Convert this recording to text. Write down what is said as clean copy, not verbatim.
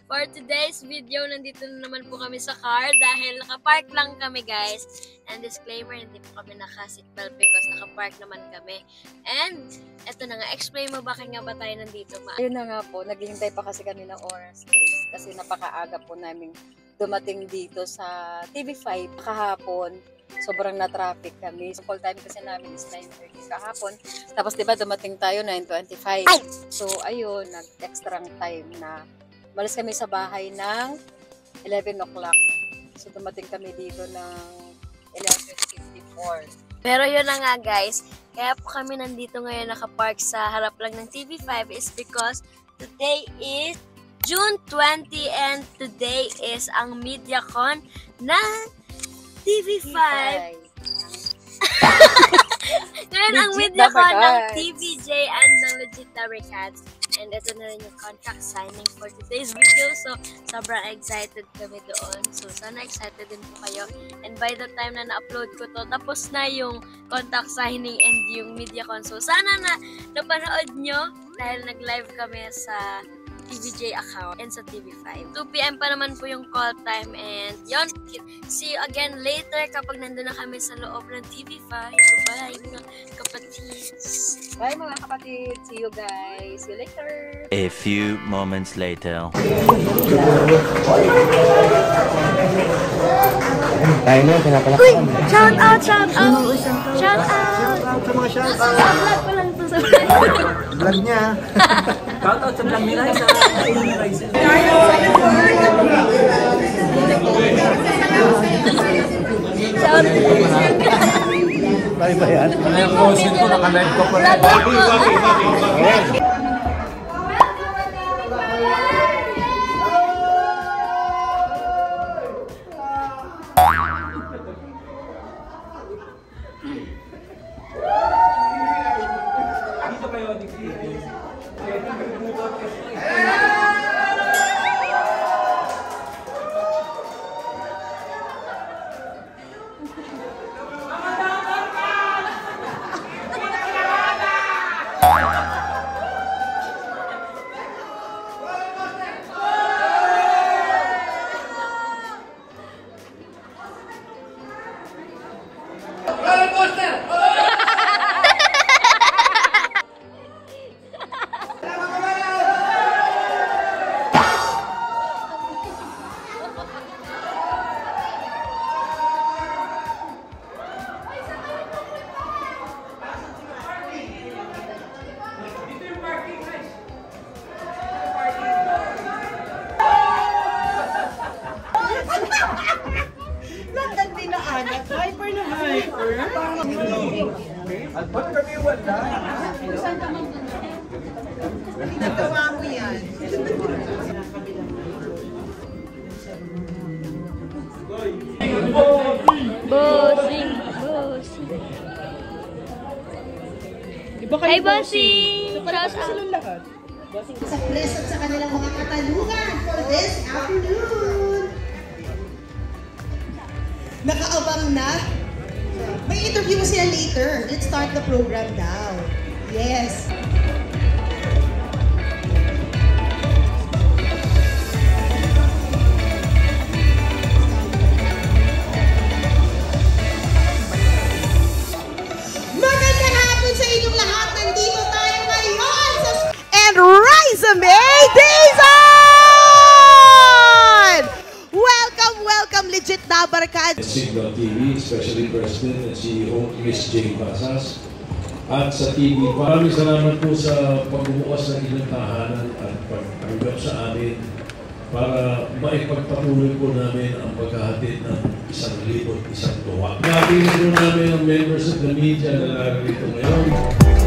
For today's video, nandito na naman po kami sa car dahil nakapark lang kami, guys. And disclaimer, hindi po kami naka-seatbelt because nakapark naman kami. And eto na nga, explain mo bakit nga ba tayo nandito, Ma? Ayun na nga po, naghihintay pa kasi kami ng oras, guys. Kasi napakaaga po namin dumating dito sa TV5 kahapon. Sobrang na-traffic kami. So, full time kasi namin is 9:30 kahapon. Tapos, diba, dumating tayo 9:25. So, ayun, nag-extra time na. Malis kami sa bahay ng 11 o'clock. So, dumating kami dito ng 11:54. Pero yun na nga, guys. Kaya po kami nandito ngayon nakapark sa harap lang ng TV5 is because today is June 20 and today is ang Mediacon ng TV5. Ngayon ang Mediacon ng TVJ and ng Legit Dabarkads. And ito na rin yung contract signing for today's video. So, sobrang excited kami doon. So, sana excited din po kayo. And by the time na na-upload ko to, tapos na yung contract signing and yung Mediacon. So, sana na napanood nyo dahil nag-live kami sa TVJ account and sa TV5. 2 PM pa naman po yung call time and yon. See you again later kapag nandun na kami sa loob ng TV5. Bye mga kapatid. Bye mga kapatid. See you guys. See you later. A few moments later. Tayo na, pinapalakpan. Uy! Shout out! Shout out! Shout out! Sa mga shout out. Vlog ko lang to sa Vlog niya. Shout out sa vlog ni Raisa. Shout out! Tayo ba yan? Ano yung posin ko? Naka-live ko pa rin. Hyper na hyper. At ba't kami wala? Nagawa mo yan. Bossing! Bossing! Hi, Bossing! Shout out! Sa press at sa kanilang mga katanungan for this afternoon. Nakaabang na? May interview mo sila later. Let's start the program now. Yes. Magandang hapon sa inyong lahat. Nandito tayo ngayon sa and Resume Dizon! Welcome, Legit Dabarkads! Signal TV, especially President and CEO Miss Jane Basas. At sa TV, maraming salamat po sa pagbubukas ng inyong tahanan at pagtanggap sa amin para maipagpatuloy po namin ang paghahatid ng 1,000 tuwa. Napilit po namin ang members of the media na narito ngayon.